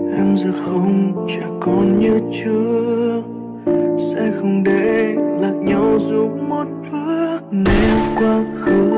Em giờ không chả còn như trước, sẽ không để lạc nhau dù một bước. Nếu quá khứ